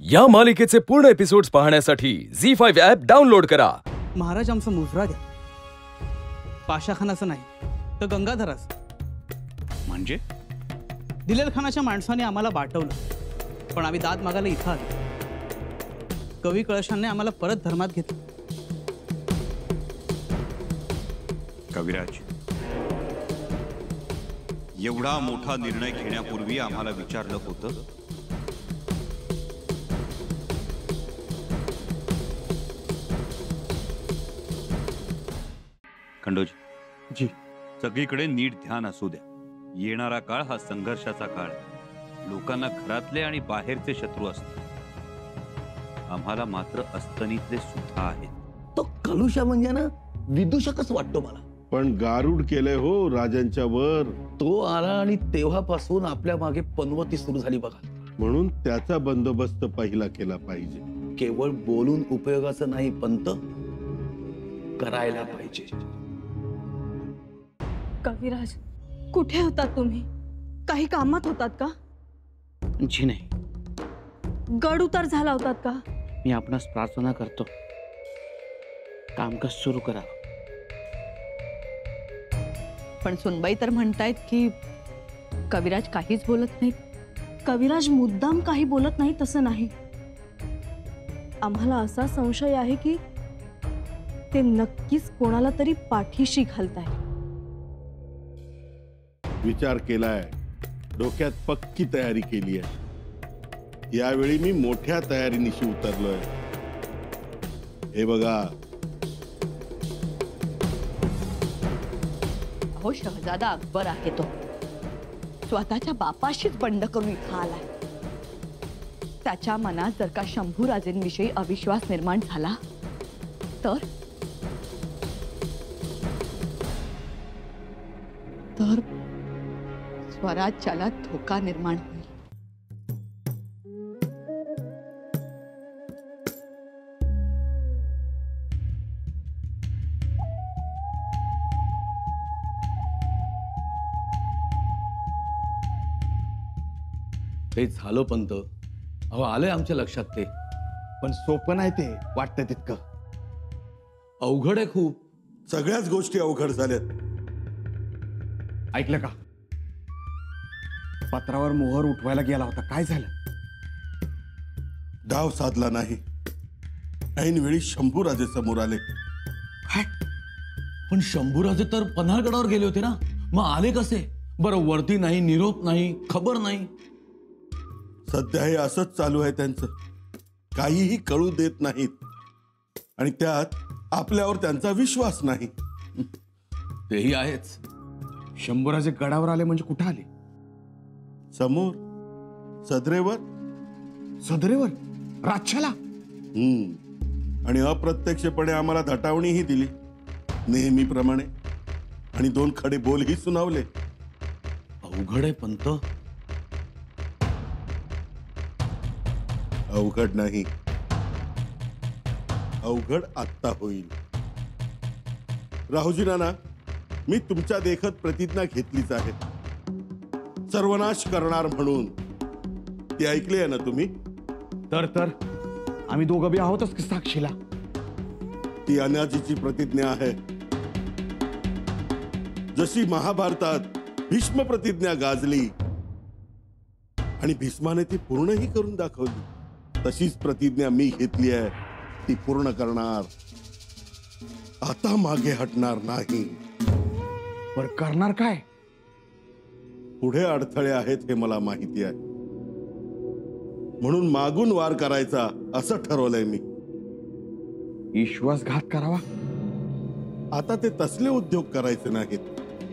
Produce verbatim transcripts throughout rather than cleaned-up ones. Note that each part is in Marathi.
या मालिकेचे पूर्ण एपिसोड्स पाहण्यासाठी झी फाइव्ह ॲप डाउनलोड करा। महाराज आमचा मुजरा घ्या, पाशाखानाचं नाही तर गंगाधराचं। म्हणजे दिलेर खानाच्या माणसाने आम्हाला बाटवलं, पण आम्ही दाद मागायला इथं आलो। कवी कळशाने आम्हाला परत धर्मात घेतलं। कविराज, एवढा मोठा निर्णय घेण्यापूर्वी आम्हाला विचारलं होतं? खंडोजी जी, सगळीकडे नीट ध्यान असू द्या। येणारा काळ हा संघर्षाचा काळ आहे। लोकांना घरातले आणि बाहेरचे शत्रू असतात, आम्हाला मात्र अस्तनीतले सुद्धा आहेत। तो कलुषा म्हणजे ना विदूषकच वाटतो मला। पण गारुड केले हो राजांच्या वर। तो आला आणि तेव्हापासून आपल्या मागे पनवती सुरू झाली बघा। म्हणून त्याचा बंदोबस्त पहिला केला पाहिजे। केवळ बोलून उपयोगाचं नाही, पंत करायला पाहिजे। कविराज, कुठे होतात तुम्ही? काही कामात होतात का? जी नाही, गड उतार झाला होतात का? मी आपणास प्रार्थना करतो, कामकाज सुरू करा। पण सुनबाई तर म्हणतायत की कविराज काहीच बोलत नाहीत। कविराज मुद्दाम काही बोलत नाही तसं नाही, आम्हाला असा संशय आहे की ते नक्कीच कोणाला तरी पाठीशी घालताय। विचार केलाय, डोक्यात पक्की तयारी केली आहे। यावेळी मी मोठ्या तयारीनिशी उतरलोय। हे बघा, अहो, शहजादा अकबर आहे तो, स्वतःच्या बापाशीच बंड करून इथं आलाय। त्याच्या मनात जर का शंभूराजेंविषयी अविश्वास निर्माण झाला तर तर स्वराज्याला धोका निर्माण होईल। ते झालं पंत, अहो आलंय आमच्या लक्षात ते। पण सोपं नाही ते वाटतं तितकं। अवघड आहे खूप। सगळ्याच गोष्टी अवघड झाल्यात। ऐकलं का? पत्रावर मोहर उठवायला गेला होता, काय झालं? डाव साधला नाही, ऐन वेळी शंभूराजे समोर आले। काय? पण शंभूराजे तर पन्हाळगडावर गेले होते ना, मग आले कसे? बरं, वरती नाही, निरोप नाही, खबर नाही। सध्या हे असंच चालू आहे त्यांचं, काहीही कळू देत नाहीत आणि त्यात आपल्यावर त्यांचा विश्वास नाही। तेही आहेच। शंभूराजे गडावर आले म्हणजे कुठं आले? समोर सदरेवर। सदरेवर? राजशाला? हम्म आणि अप्रत्यक्षपणे आम्हाला धटावणीही दिली नेहमीप्रमाणे, आणि दोन खडे बोलही सुनावले। अवघड आहे पंत। अवघड नाही, अवघड आत्ता होईल। राहुजी नाना, मी तुमच्या देखत प्रतिज्ञा घेतलीच आहे, सर्वनाश करणार म्हणून। ती ऐकली आहे ना तुम्ही? तर तर आम्ही दोघं बी आहोतच की साक्षीला। ती अनाजीची प्रतिज्ञा आहे। जशी महाभारतात भीष्म प्रतिज्ञा गाजली आणि भीष्माने ती पूर्णही करून दाखवली, तशीच प्रतिज्ञा मी घेतली आहे, ती पूर्ण करणार। आता मागे हटणार नाही। पर करणार काय? पुढे अडथळे आहेत हे मला माहिती आहे, म्हणून मागून वार करायचा असं ठरवलंय मी। विश्वासघात करावा? आता ते तसले उद्योग करायचे नाहीत।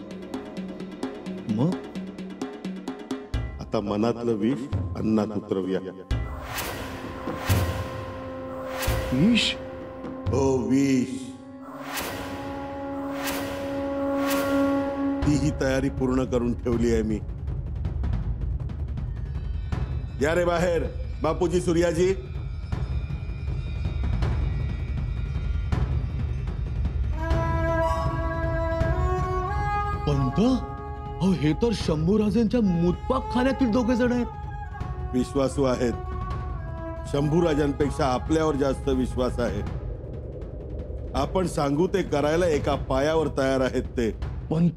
मग आता मनातलं विष अन्नात उतरवूया। विष? हो, विष। तीही तयारी पूर्ण करून ठेवली आहे मी। या रे बाहेर, बापूजी, सूर्याजी। पंत, अहो हे तर शंभूराजेंच्या मुतपाक खाण्यातील दोघे जण आहेत। विश्वासू आहेत, शंभूराजांपेक्षा आपल्यावर जास्त विश्वास आहे. आपण सांगू ते करायला एका पायावर तयार आहेत ते. पंत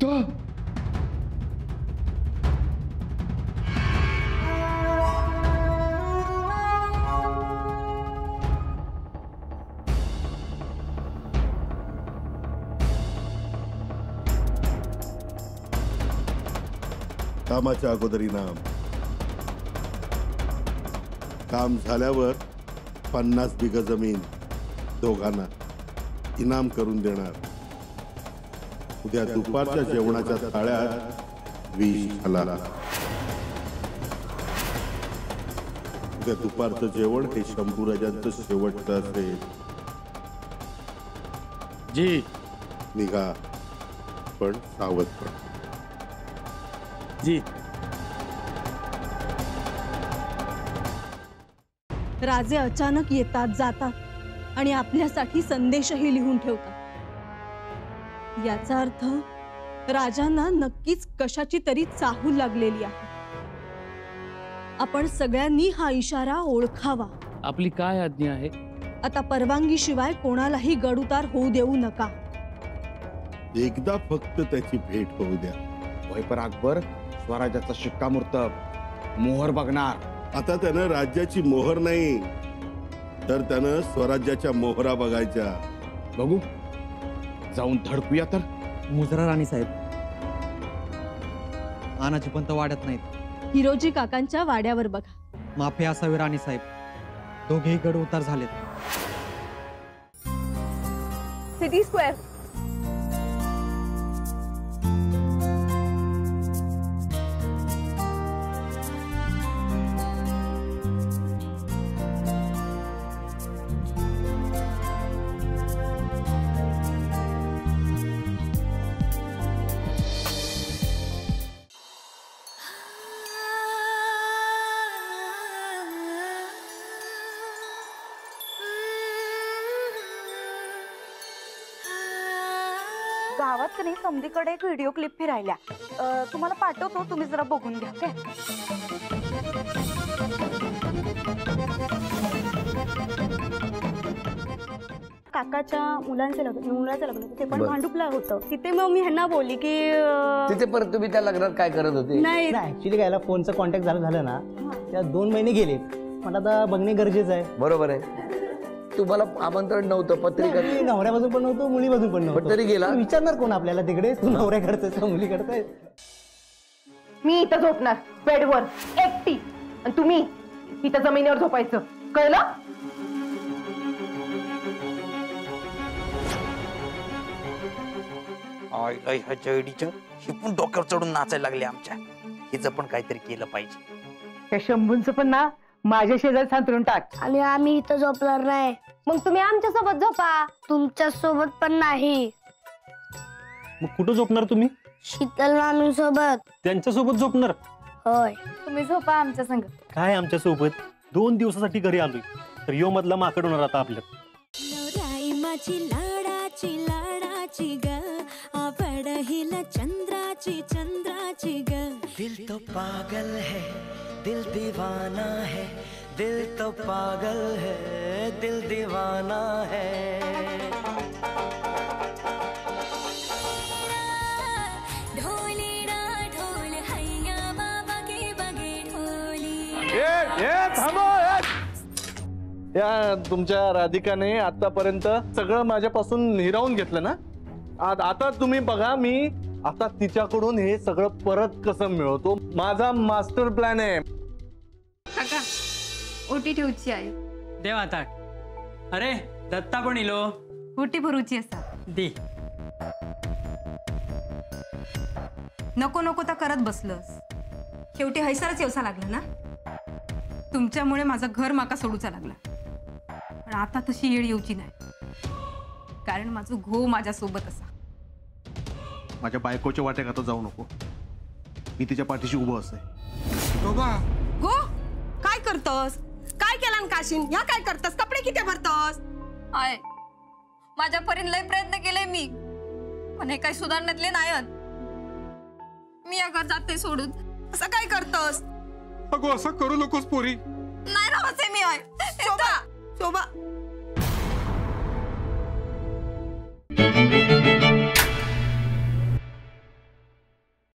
कामाच्या अगोदर इनाम. काम झाल्यावर पन्नास बिघ जमीन दोघांना इनाम करून देणार. उद्या दुपारच्या जेवणाच्या थाळ्यात विष घाला. उद्या दुपारचं जेवण हे शंभूराजांचं शेवटचं असेल. जी. निघा पण सावध पण. जी. राजे अचानक येतात जातात आणि आपल्यासाठी संदेशही लिहून ठेवतात. याचा अर्थ राजांना नक्कीच कशाची तरी चाहूल लागलेली आहे. आपण सगळ्यांनी हा इशारा ओळखावा. आपली काय आज्ञा आहे? आता परवानगी शिवाय कोणालाही गडउतार होऊ देऊ नका. एकदा फक्त त्याची भेट होऊ द्या. वय पर अकबर स्वराज्याचा शिक्कामोर्तब मोहर बघणार. आता त्यानं राज्याची मोहर नाही तर त्यानं स्वराज्याच्या मोहरा बघायच्या. बघू जाऊन धडकूया तर. मुजरा राणी साहेब, आनाची पंत वाड्यात नाहीत. हिरोजी काकांच्या वाड्यावर बघा. माफी असावी राणी साहेब, दोघेही गड उतार झालेत. City square. गावात की नाही समधीकडे एक व्हिडिओ क्लिप फिरायल्या. तुम्हाला पाठवतो, तुम्ही जरा बघून घ्या. काय काकाच्या मुलांचे लग्न मुलाचं लग्न ते पण भांडुपला होतं. तिथे मग मी ह्यांना बोलली की तिथे परत तुम्ही त्या लग्नात काय करत होते? नाही ऍक्च्युली काय फोनचं कॉन्टॅक्ट झालं झालं ना त्या दोन महिने गेले. मला आता बघणे गरजेचं आहे. बरोबर आहे. तुम्हाला आमंत्रण नव्हतं, पत्रिका नवऱ्या बाजून पण नव्हतं, मुली बाजून पण नव्हतं. तरी गेला. विचारणार कोण आपल्याला तिकडे तू नवऱ्याकडचं का मुलीकडचं? मी इथं झोपणार बेडवर एकटी आणि तुम्ही इथं जमिनीवर झोपायचं. कळलं? ही पण डोक्यावर चढून नाचायला लागले आमच्या. हिचं पण काहीतरी केलं पाहिजे. त्या शंभूंचं पण ना माझ्या शेजारी सांतरून टाक. आणि आम्ही इथं झोपणार नाही. मग तुम्ही आमच्या सोबत झोपा. तुमच्या सोबत पण नाही. मग कुठं झोपणार तुम्ही? शीतल मामी सोबत. त्यांच्या सोबत झोपणार? होय. तुम्ही झोपा आमच्या संग. काय आमच्या सोबत? दोन दिवसासाठी घरी आलोय तर यो मधला माकड होणार आता आपल्या. माझी लाडाची लाडाची ग आवड हिला चंद्राची चंद्राची ग. दिल तो पागल है दिल दीवाना है. दिल तो पागल है दिल दीवाना है. ढोली ना ढोल हैया बाबा के बगे ढोली. या तुमच्या राधिकाने आतापर्यंत सगळं माझ्यापासून हिरावून घेतलं ना. आता तुम्ही बघा मी आता तिच्याकडून हे सगळं परत कसं मिळवतो. माझा मास्टर प्लॅन आहे. काका ओटी ठेवची आहे. देव आता. अरे दत्ता पण इलो. ओटी भरूची असा दे. नको नको तर करत बसलस. शेवटी हैसारच येवसा लागला ना. तुमच्यामुळे माझं घर माका सोडूचा लागला. पण आता तशी येळ येऊची नाही, कारण माझं घो माझ्या सोबत असा. माझ्या बायकोच्या वाट्या आता जाऊ नको. मी तिच्या पाठीशी उभं असे. गो काय करतोस? काय केला काशीन? ह्या काय करतोस? कपडे किती भरतोस? आय माझ्यापर्यंत लय प्रयत्न केले मी, पण हे काही सुधारण्यातले नाहीत. मी या घर जाते सोडून. असं काय करतोस? अगो असं करू नकोस पोरी. नाही राहायचे मी आहे शोभा शोभा